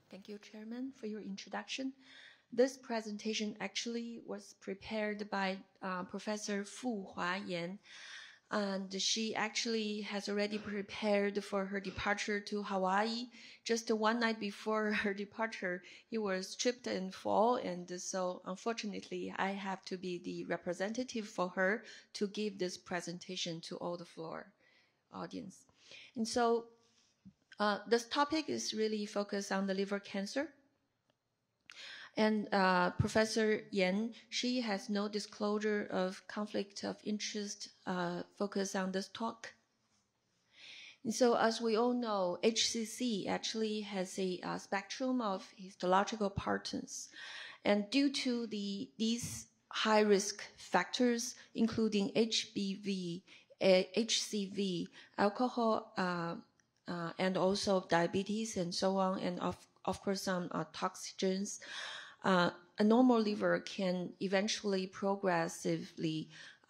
Thank you, Chairman, for your introduction. This presentation actually was prepared by Professor Huadan Xue, and she actually has already prepared for her departure to Hawaii. Just one night before her departure, he was tripped and fall, and so unfortunately, I have to be the representative for her to give this presentation to all the floor audience. And so this topic is really focused on the liver cancer. And Professor Yan, she has no disclosure of conflict of interest focus on this talk. And so as we all know, HCC actually has a spectrum of histological patterns. And due to these high-risk factors, including HBV, HCV, alcohol, and also diabetes and so on, and of course some toxins, a normal liver can eventually progressively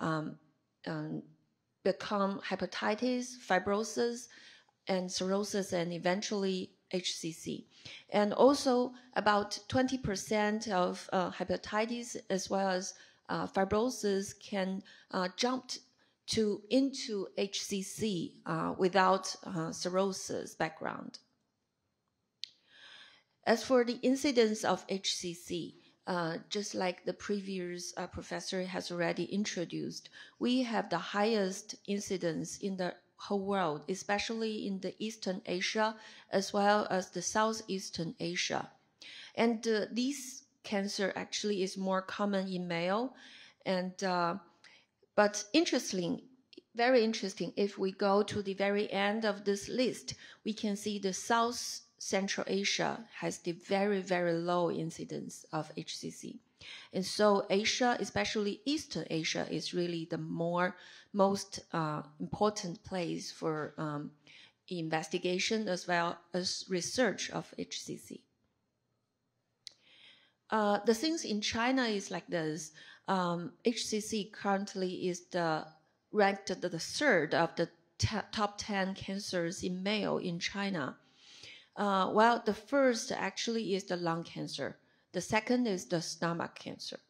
become hepatitis, fibrosis, and cirrhosis, and eventually HCC. And also about 20% of hepatitis as well as fibrosis can jump into HCC without cirrhosis background. As for the incidence of HCC, just like the previous professor has already introduced, we have the highest incidence in the whole world, especially in the Eastern Asia, as well as the Southeastern Asia. And this cancer actually is more common in male. And, but interesting, very interesting, if we go to the very end of this list, we can see the South Central Asia has the very, very low incidence of HCC. And so Asia, especially Eastern Asia, is really the most important place for investigation as well as research of HCC. The things in China is like this. HCC currently is ranked the third of the top 10 cancers in male in China. Well, the first actually is the lung cancer. The second is the stomach cancer.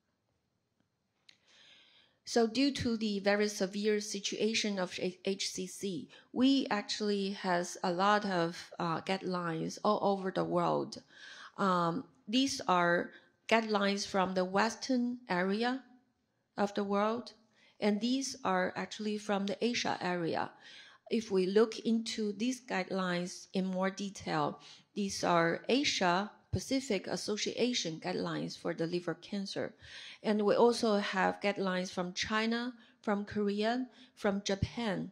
So due to the very severe situation of HCC, we actually has a lot of guidelines all over the world. These are guidelines from the Western area of the world, and these are actually from the Asia area. If we look into these guidelines in more detail, these are Asia Pacific Association guidelines for the liver cancer. And we also have guidelines from China, from Korea, from Japan.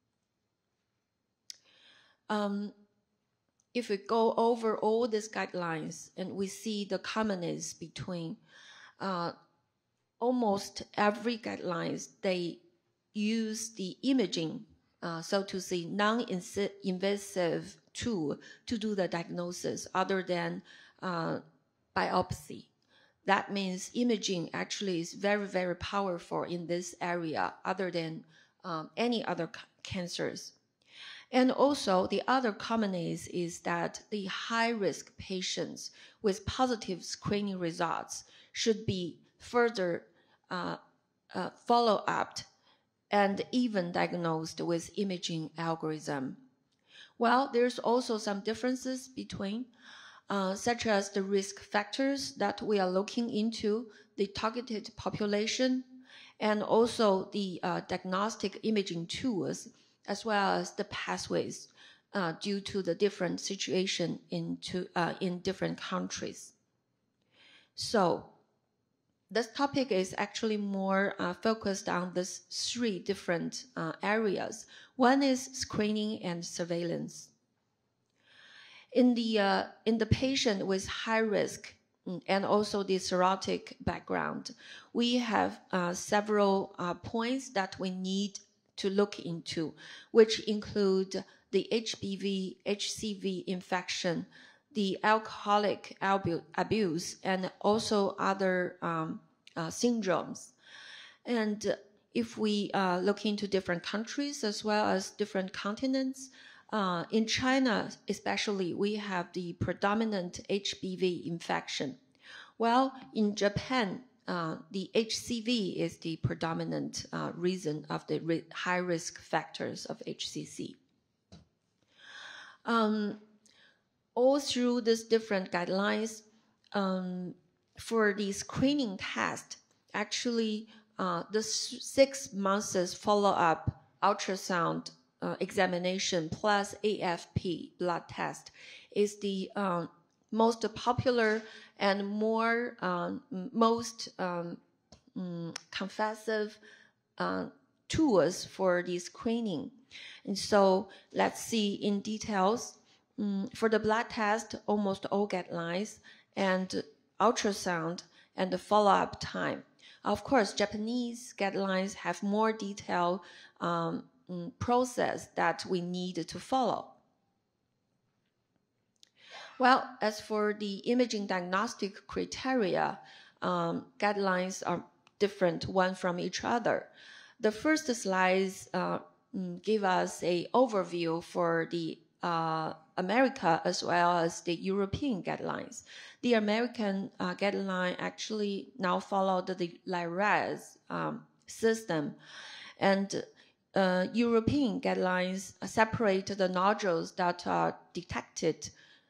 If we go over all these guidelines and we see the commonness between almost every guidelines, they use the imaging, so to say, non-invasive tool to do the diagnosis other than biopsy. That means imaging actually is very, very powerful in this area other than any other cancers. And also the other commonness is that the high-risk patients with positive screening results should be further follow-up and even diagnosed with imaging algorithm. Well, there's also some differences between, such as the risk factors that we are looking into, the targeted population, and also the diagnostic imaging tools, as well as the pathways due to the different situation in different countries. So this topic is actually more focused on these three different areas. One is screening and surveillance. In the patient with high risk and also the cirrhotic background, we have several points that we need to look into, which include the HBV, HCV infection, the alcoholic abuse, and also other syndromes. And if we look into different countries as well as different continents, In China, especially, we have the predominant HBV infection. Well, in Japan, the HCV is the predominant reason of the high risk factors of HCC. All through these different guidelines, for the screening test, actually, the 6 months follow-up ultrasound examination plus AFP blood test is the most popular and most confessive tools for the screening. And so let's see in details. For the blood test, almost all guidelines and ultrasound and the follow-up time. Of course, Japanese guidelines have more detailed process that we need to follow. Well, as for the imaging diagnostic criteria, guidelines are different one from each other. The first slides give us an overview for the America as well as the European guidelines. The American guideline actually now followed the LIRAS system, and European guidelines separate the nodules that are detected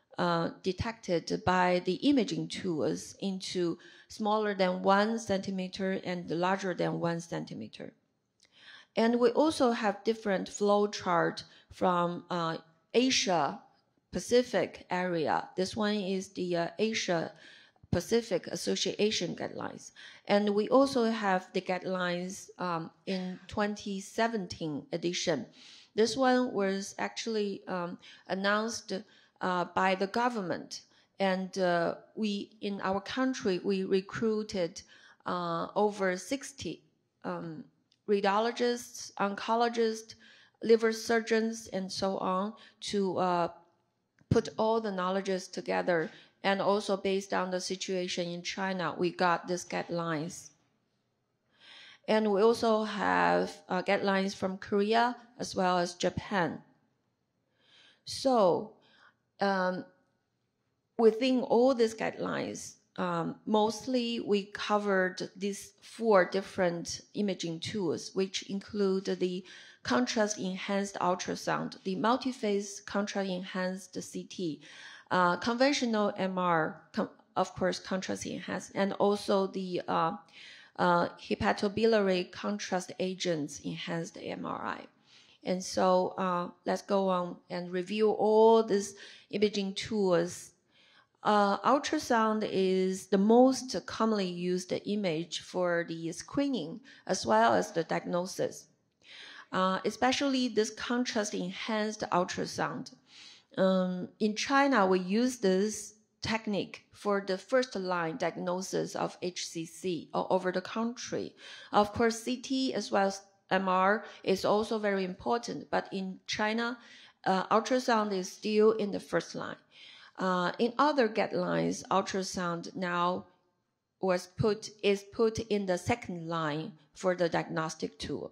by the imaging tools into smaller than 1 centimeter and larger than 1 centimeter. And we also have different flow chart from Asia Pacific area. This one is the Asia Pacific Association guidelines. And we also have the guidelines in 2017 edition. This one was actually announced by the government. And in our country, we recruited over 60 radiologists, oncologists, liver surgeons, and so on to put all the knowledges together. And also based on the situation in China, we got these guidelines. And we also have guidelines from Korea as well as Japan. So within all these guidelines, mostly we covered these 4 different imaging tools, which include the contrast-enhanced ultrasound, the multi-phase contrast-enhanced CT, conventional MR, of course, contrast-enhanced, and also the hepatobiliary contrast agents enhanced MRI. And so let's go on and review all these imaging tools. Ultrasound is the most commonly used image for the screening as well as the diagnosis, especially this contrast-enhanced ultrasound. In China, we use this technique for the first-line diagnosis of HCC all over the country. Of course, CT as well as MR is also very important, but in China, ultrasound is still in the first line. In other guidelines, ultrasound now is put in the second line for the diagnostic tool.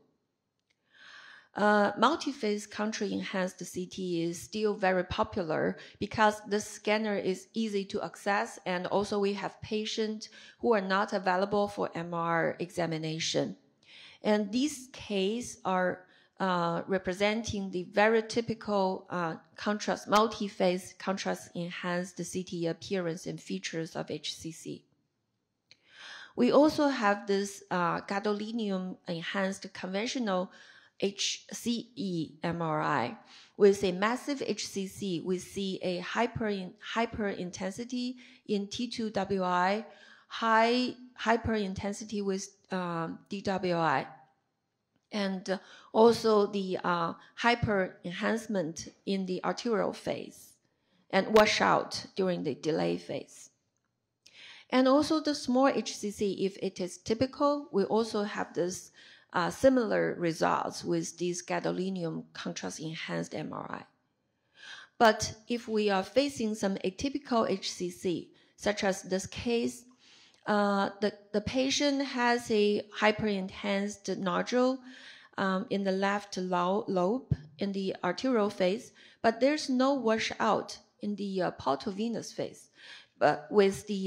Multi-phase contrast-enhanced CT is still very popular because the scanner is easy to access, and also we have patients who are not available for MR examination. And these cases are representing the very typical multi-phase contrast-enhanced CT appearance and features of HCC. We also have this gadolinium-enhanced conventional HCE MRI. With a massive HCC, we see a hyper-intensity in T2WI, high hyper-intensity with DWI, and also the hyper-enhancement in the arterial phase and washout during the delay phase. And also the small HCC, if it is typical, we also have this similar results with this gadolinium contrast-enhanced MRI. But if we are facing some atypical HCC, such as this case, the patient has a hyper-enhanced nodule in the left lobe in the arterial phase, but there's no washout in the portovenous phase. But with the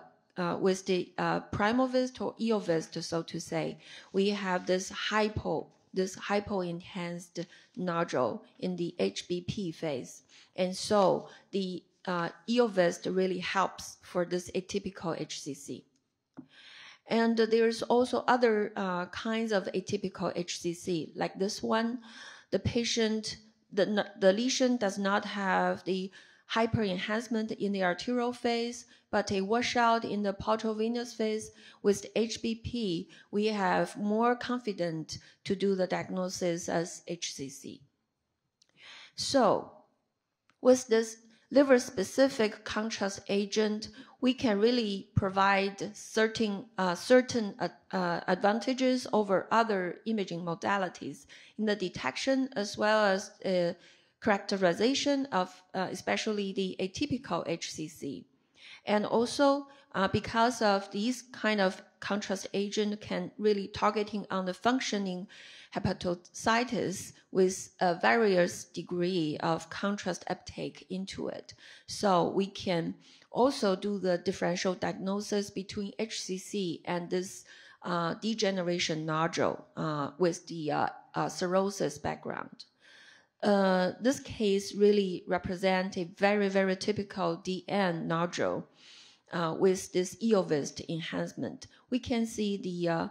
primovist or eovist, so to say, we have this hypo-enhanced nodule in the HBP phase. And so the eovist really helps for this atypical HCC. And there's also other kinds of atypical HCC, like this one. The patient, the lesion does not have the hyperenhancement in the arterial phase, but a washout in the portovenous phase. With HBP, we have more confidence to do the diagnosis as HCC. So, with this liver-specific contrast agent, we can really provide certain advantages over other imaging modalities in the detection as well as characterization of especially the atypical HCC. And also, because of these kind of contrast agent can really targeting on the functioning hepatocytes with a various degree of contrast uptake into it. So we can also do the differential diagnosis between HCC and this degeneration nodule with the cirrhosis background. This case really represents a very, very typical DN nodule with this eovist enhancement. We can see the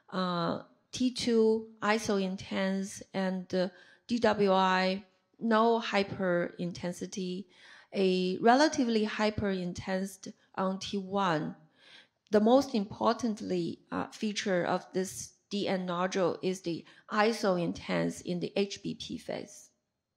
T2 iso-intense and DWI, no hyperintensity, a relatively hyperintense on T1. The most importantly feature of this DN nodule is the iso-intense in the HBP phase.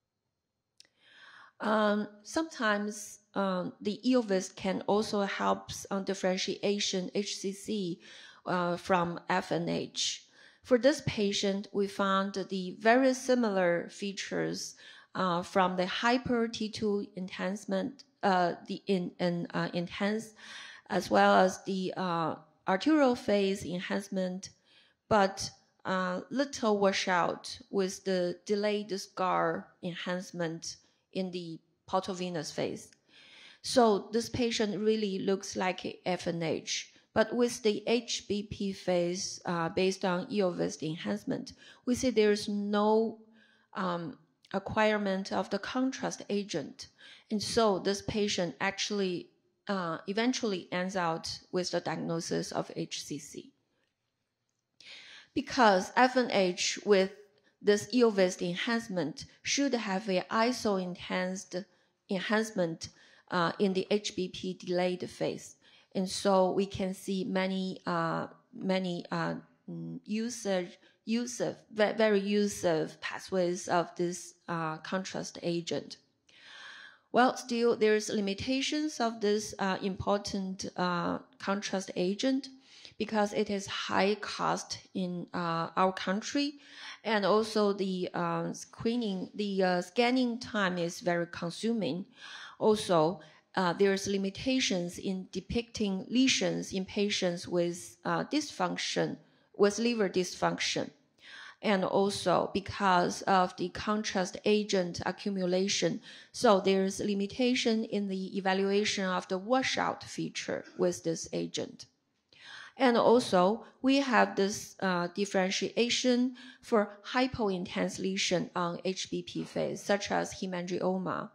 Sometimes the eovist can also help on differentiation HCC from FNH. For this patient, we found the very similar features from the hyper T2 enhancement, enhance, as well as the arterial phase enhancement, but little washout with the delayed scar enhancement in the portovenous phase. So this patient really looks like a FNH. But with the HBP phase based on eovist enhancement, we see there's no acquirement of the contrast agent. And so this patient actually eventually ends out with the diagnosis of HCC. Because FNH with this eovist enhancement should have an iso-enhanced enhancement in the HBP delayed phase. And so we can see many very useful pathways of this contrast agent. Well, still there's limitations of this important contrast agent because it is high cost in our country, and also the scanning time is very consuming. Also, there's limitations in depicting lesions in patients with liver dysfunction. And also because of the contrast agent accumulation, so there's limitation in the evaluation of the washout feature with this agent. And also, we have this differentiation for hypointense lesion on HBP phase, such as hemangioma.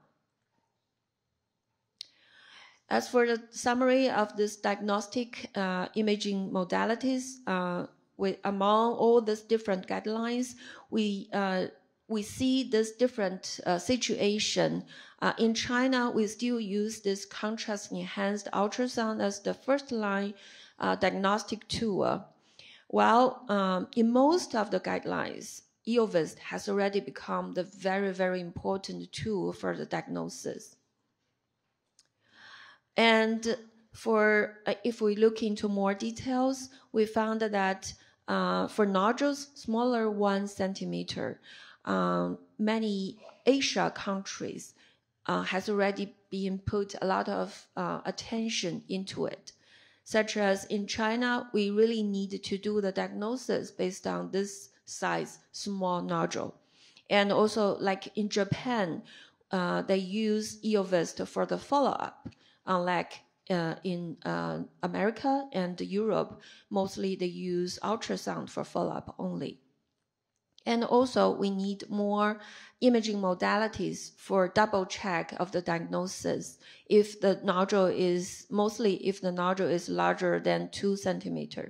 As for the summary of this diagnostic imaging modalities, among all these different guidelines, we see this different situation. In China, we still use this contrast-enhanced ultrasound as the first-line diagnostic tool. While in most of the guidelines, eovist has already become the very, very important tool for the diagnosis. And for if we look into more details, we found that for nodules smaller 1 centimeter, many Asia countries has already been put a lot of attention into it. Such as in China, we really need to do the diagnosis based on this size small nodule. And also like in Japan, they use EOVIST for the follow-up, unlike in America and Europe, mostly they use ultrasound for follow-up only. And also, we need more imaging modalities for double check of the diagnosis if the nodule is, mostly if the nodule is larger than 2 centimeters.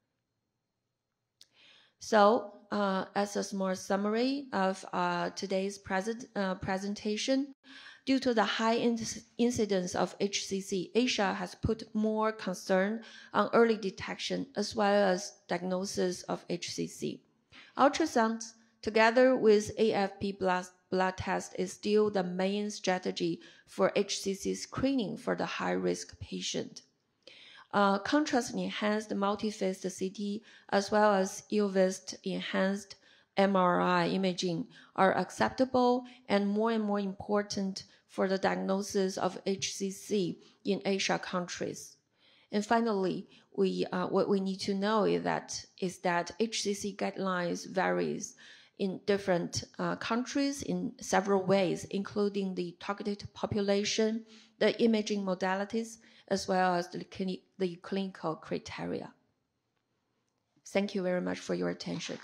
So, as a small summary of today's presentation, due to the high incidence of HCC, Asia has put more concern on early detection as well as diagnosis of HCC. Ultrasound, together with AFP blood test, is still the main strategy for HCC screening for the high-risk patient. Contrast-enhanced multi-phase CT as well as EOVIST-enhanced MRI imaging are acceptable and more important for the diagnosis of HCC in Asia countries. And finally, what we need to know is that HCC guidelines varies in different countries in several ways, including the targeted population, the imaging modalities, as well as the clinical criteria. Thank you very much for your attention.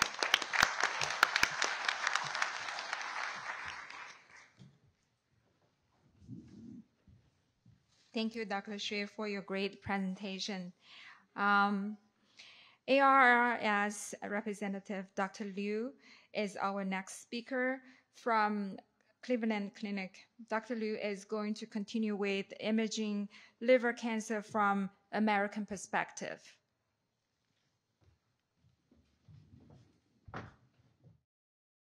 Thank you, Dr. Xue, for your great presentation. ARRS representative Dr. Liu is our next speaker from Cleveland Clinic. Dr. Liu is going to continue with imaging liver cancer from American perspective.